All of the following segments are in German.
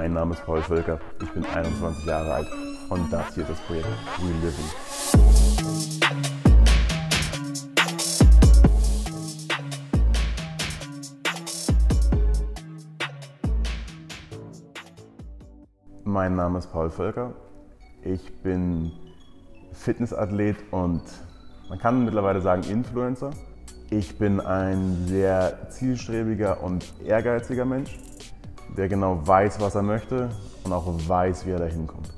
Mein Name ist Paul Völker, ich bin 21 Jahre alt und das hier ist das Projekt Real Living. Mein Name ist Paul Völker, ich bin Fitnessathlet und man kann mittlerweile sagen Influencer. Ich bin ein sehr zielstrebiger und ehrgeiziger Mensch, der genau weiß, was er möchte und auch weiß, wie er dahin kommt.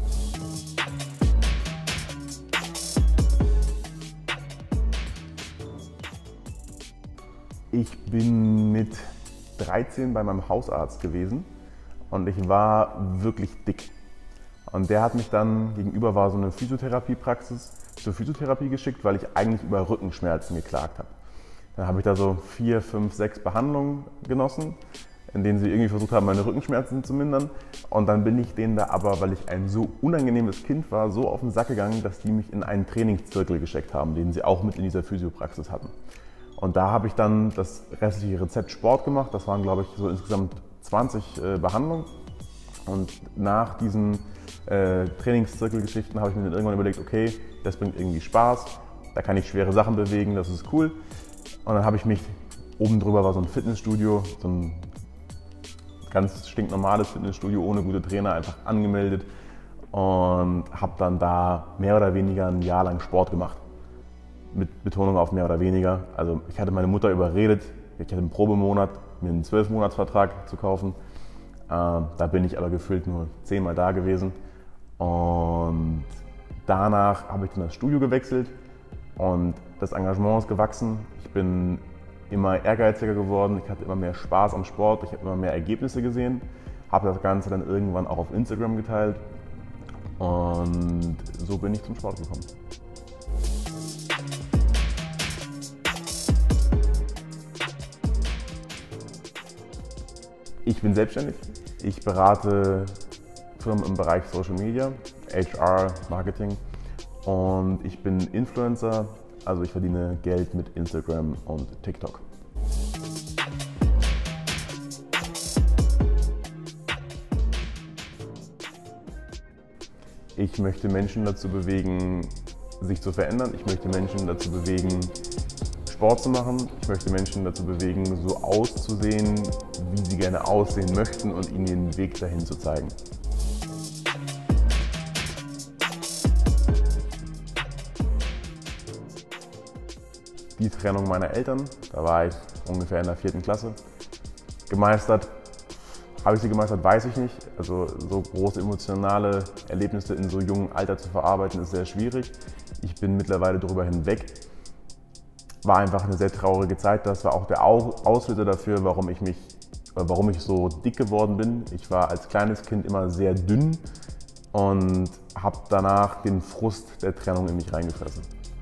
Ich bin mit 13 bei meinem Hausarzt gewesen und ich war wirklich dick. Und der hat mich dann, gegenüber war so eine Physiotherapiepraxis, zur Physiotherapie geschickt, weil ich eigentlich über Rückenschmerzen geklagt habe. Dann habe ich da so 4, 5, 6 Behandlungen genossen, in denen sie irgendwie versucht haben, meine Rückenschmerzen zu mindern. Und dann bin ich denen da aber, weil ich ein so unangenehmes Kind war, so auf den Sack gegangen, dass die mich in einen Trainingszirkel geschickt haben, den sie auch mit in dieser Physiopraxis hatten. Und da habe ich dann das restliche Rezept Sport gemacht. Das waren, glaube ich, so insgesamt 20 Behandlungen. Und nach diesen Trainingszirkelgeschichten habe ich mir dann irgendwann überlegt, okay, das bringt irgendwie Spaß, da kann ich schwere Sachen bewegen, das ist cool. Und dann habe ich mich, oben drüber war so ein Fitnessstudio, so ein ganz stinknormales Fitnessstudio ohne gute Trainer, einfach angemeldet und habe dann da mehr oder weniger ein Jahr lang Sport gemacht. Mit Betonung auf mehr oder weniger. Also ich hatte meine Mutter überredet, ich hatte einen Probemonat, mir einen 12-Monats-Vertrag zu kaufen. Da bin ich aber gefühlt nur 10-mal da gewesen. Und danach habe ich dann das Studio gewechselt und das Engagement ist gewachsen. Ich bin immer ehrgeiziger geworden, ich hatte immer mehr Spaß am Sport, ich habe immer mehr Ergebnisse gesehen, habe das Ganze dann irgendwann auch auf Instagram geteilt und so bin ich zum Sport gekommen. Ich bin selbstständig. Ich berate Firmen im Bereich Social Media, HR, Marketing und ich bin Influencer, also ich verdiene Geld mit Instagram und TikTok. Ich möchte Menschen dazu bewegen, sich zu verändern. Ich möchte Menschen dazu bewegen, Sport zu machen. Ich möchte Menschen dazu bewegen, so auszusehen, wie sie gerne aussehen möchten und ihnen den Weg dahin zu zeigen. Die Trennung meiner Eltern, da war ich ungefähr in der 4. Klasse, gemeistert. Habe ich sie gemeistert, weiß ich nicht. Also so große emotionale Erlebnisse in so jungem Alter zu verarbeiten, ist sehr schwierig. Ich bin mittlerweile darüber hinweg. War einfach eine sehr traurige Zeit. Das war auch der Auslöser dafür, warum ich so dick geworden bin. Ich war als kleines Kind immer sehr dünn und habe danach den Frust der Trennung in mich reingefressen.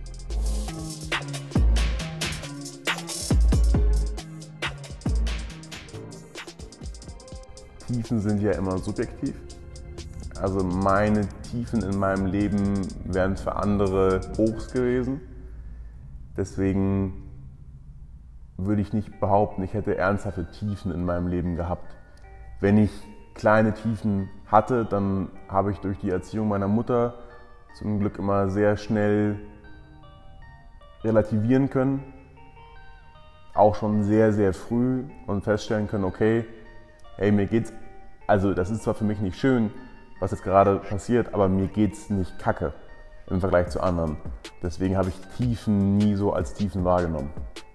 Tiefen sind ja immer subjektiv. Also meine Tiefen in meinem Leben wären für andere Hochs gewesen. Deswegen würde ich nicht behaupten, ich hätte ernsthafte Tiefen in meinem Leben gehabt. Wenn ich kleine Tiefen hatte, dann habe ich durch die Erziehung meiner Mutter zum Glück immer sehr schnell relativieren können. Auch schon sehr, sehr früh und feststellen können, okay, hey, mir geht's, also das ist zwar für mich nicht schön, was jetzt gerade passiert, aber mir geht's nicht kacke im Vergleich zu anderen. Deswegen habe ich Tiefen nie so als Tiefen wahrgenommen.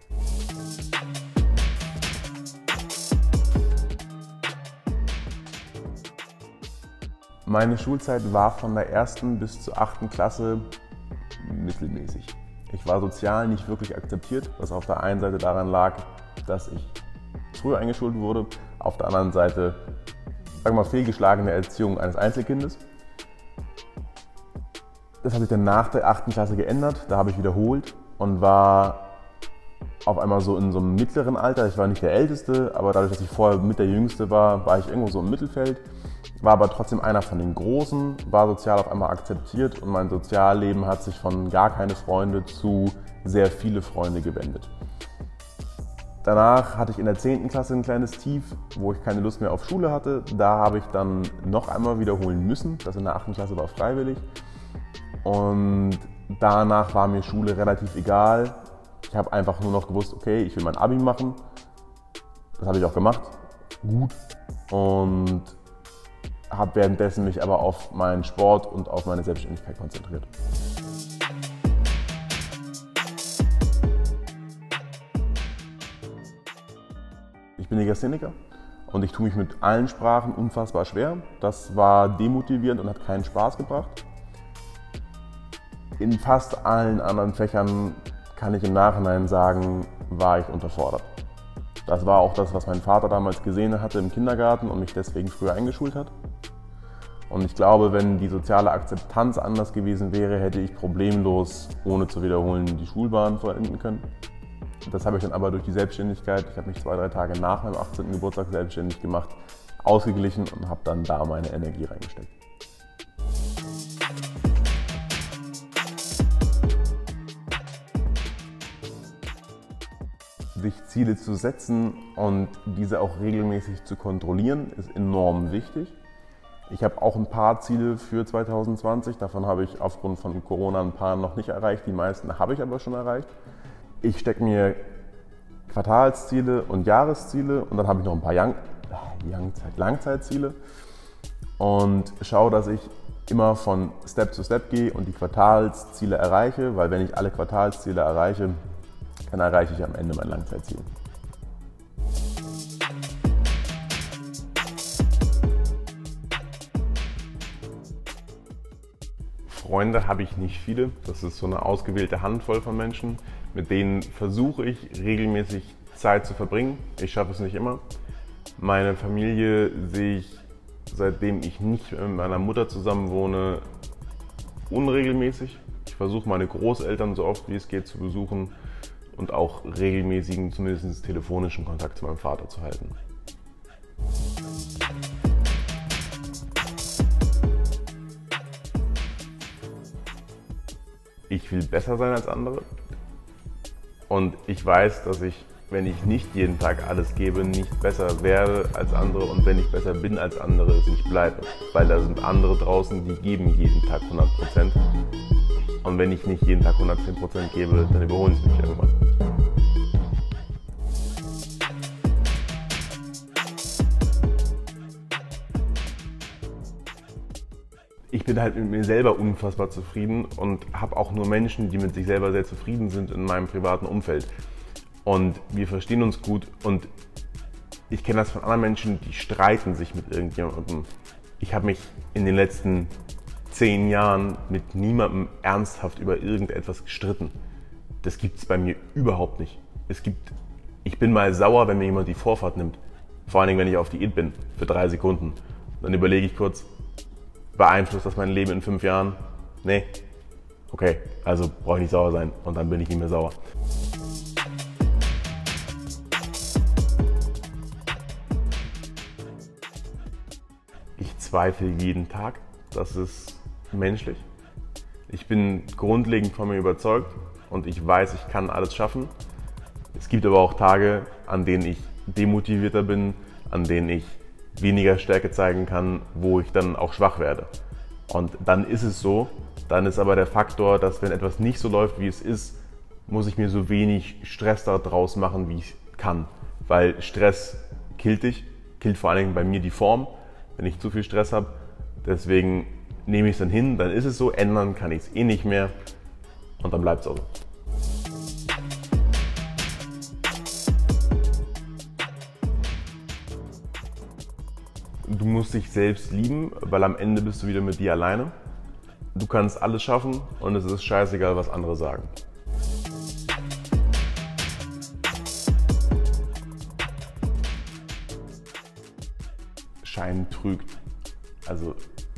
Meine Schulzeit war von der 1. bis zur 8. Klasse mittelmäßig. Ich war sozial nicht wirklich akzeptiert, was auf der einen Seite daran lag, dass ich früher eingeschult wurde, auf der anderen Seite, sagen wir mal, fehlgeschlagene Erziehung eines Einzelkindes. Das hat sich dann nach der 8. Klasse geändert, da habe ich wiederholt und war auf einmal so in so einem mittleren Alter. Ich war nicht der Älteste, aber dadurch, dass ich vorher mit der Jüngste war, war ich irgendwo so im Mittelfeld. War aber trotzdem einer von den Großen, war sozial auf einmal akzeptiert und mein Sozialleben hat sich von gar keine Freunde zu sehr viele Freunde gewendet. Danach hatte ich in der 10. Klasse ein kleines Tief, wo ich keine Lust mehr auf Schule hatte. Da habe ich dann noch einmal wiederholen müssen. Das in der 8. Klasse war freiwillig. Und danach war mir Schule relativ egal. Ich habe einfach nur noch gewusst, okay, ich will mein Abi machen. Das habe ich auch gemacht. Gut. Und habe währenddessen mich aber auf meinen Sport und auf meine Selbstständigkeit konzentriert. Ich bin Legastheniker und ich tue mich mit allen Sprachen unfassbar schwer. Das war demotivierend und hat keinen Spaß gebracht. In fast allen anderen Fächern kann ich im Nachhinein sagen, war ich unterfordert. Das war auch das, was mein Vater damals gesehen hatte im Kindergarten und mich deswegen früher eingeschult hat. Und ich glaube, wenn die soziale Akzeptanz anders gewesen wäre, hätte ich problemlos, ohne zu wiederholen, die Schulbahn vollenden können. Das habe ich dann aber durch die Selbstständigkeit, ich habe mich 2-3 Tage nach meinem 18. Geburtstag selbstständig gemacht, ausgeglichen und habe dann da meine Energie reingesteckt. Sich Ziele zu setzen und diese auch regelmäßig zu kontrollieren, ist enorm wichtig. Ich habe auch ein paar Ziele für 2020, davon habe ich aufgrund von Corona ein paar noch nicht erreicht, die meisten habe ich aber schon erreicht. Ich stecke mir Quartalsziele und Jahresziele und dann habe ich noch ein paar Langzeitziele und schaue, dass ich immer von Step zu Step gehe und die Quartalsziele erreiche, weil wenn ich alle Quartalsziele erreiche, dann erreiche ich am Ende mein Langzeitziel. Freunde habe ich nicht viele, das ist so eine ausgewählte Handvoll von Menschen, mit denen versuche ich regelmäßig Zeit zu verbringen. Ich schaffe es nicht immer. Meine Familie sehe ich, seitdem ich nicht mit meiner Mutter zusammen wohne, unregelmäßig. Ich versuche meine Großeltern so oft wie es geht zu besuchen und auch regelmäßigen, zumindest telefonischen Kontakt zu meinem Vater zu halten. Ich will besser sein als andere und ich weiß, dass ich, wenn ich nicht jeden Tag alles gebe, nicht besser werde als andere und wenn ich besser bin als andere, es nicht bleibe. Weil da sind andere draußen, die geben jeden Tag 100% und wenn ich nicht jeden Tag 110% gebe, dann überholen sie mich irgendwann. Ich bin halt mit mir selber unfassbar zufrieden und habe auch nur Menschen, die mit sich selber sehr zufrieden sind in meinem privaten Umfeld. Und wir verstehen uns gut und ich kenne das von anderen Menschen, die streiten sich mit irgendjemandem. Ich habe mich in den letzten 10 Jahren mit niemandem ernsthaft über irgendetwas gestritten. Das gibt es bei mir überhaupt nicht. Ich bin mal sauer, wenn mir jemand die Vorfahrt nimmt. Vor allen Dingen, wenn ich auf Diät bin, für 3 Sekunden. Dann überlege ich kurz, beeinflusst das mein Leben in 5 Jahren? Nee. Okay, also brauche ich nicht sauer sein und dann bin ich nicht mehr sauer. Ich zweifle jeden Tag, das ist menschlich. Ich bin grundlegend von mir überzeugt und ich weiß, ich kann alles schaffen. Es gibt aber auch Tage, an denen ich demotivierter bin, an denen ich weniger Stärke zeigen kann, wo ich dann auch schwach werde. Und dann ist es so, dann ist aber der Faktor, dass wenn etwas nicht so läuft, wie es ist, muss ich mir so wenig Stress daraus machen, wie ich kann. Weil Stress killt dich, killt vor allen Dingen bei mir die Form, wenn ich zu viel Stress habe. Deswegen nehme ich es dann hin, dann ist es so, ändern kann ich es eh nicht mehr und dann bleibt es auch so. Du musst dich selbst lieben, weil am Ende bist du wieder mit dir alleine. Du kannst alles schaffen und es ist scheißegal, was andere sagen. Schein trügt. Also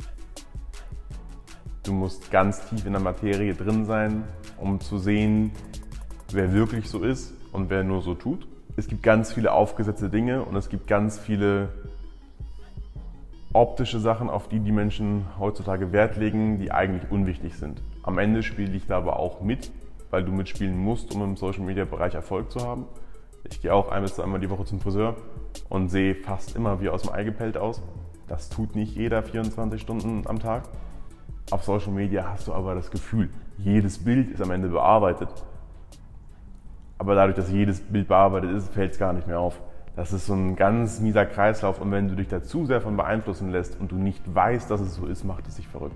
du musst ganz tief in der Materie drin sein, um zu sehen, wer wirklich so ist und wer nur so tut. Es gibt ganz viele aufgesetzte Dinge und es gibt ganz viele optische Sachen, auf die die Menschen heutzutage Wert legen, die eigentlich unwichtig sind. Am Ende spiele ich da aber auch mit, weil du mitspielen musst, um im Social-Media-Bereich Erfolg zu haben. Ich gehe auch ein bis zweimal die Woche zum Friseur und sehe fast immer wie aus dem Ei gepellt aus. Das tut nicht jeder 24 Stunden am Tag. Auf Social Media hast du aber das Gefühl, jedes Bild ist am Ende bearbeitet. Aber dadurch, dass jedes Bild bearbeitet ist, fällt es gar nicht mehr auf. Das ist so ein ganz mieser Kreislauf und wenn du dich da zu sehr von beeinflussen lässt und du nicht weißt, dass es so ist, macht es dich verrückt.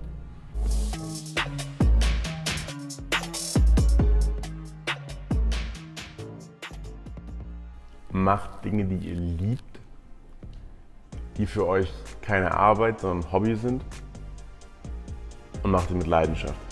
Macht Dinge, die ihr liebt, die für euch keine Arbeit, sondern Hobby sind und macht sie mit Leidenschaft.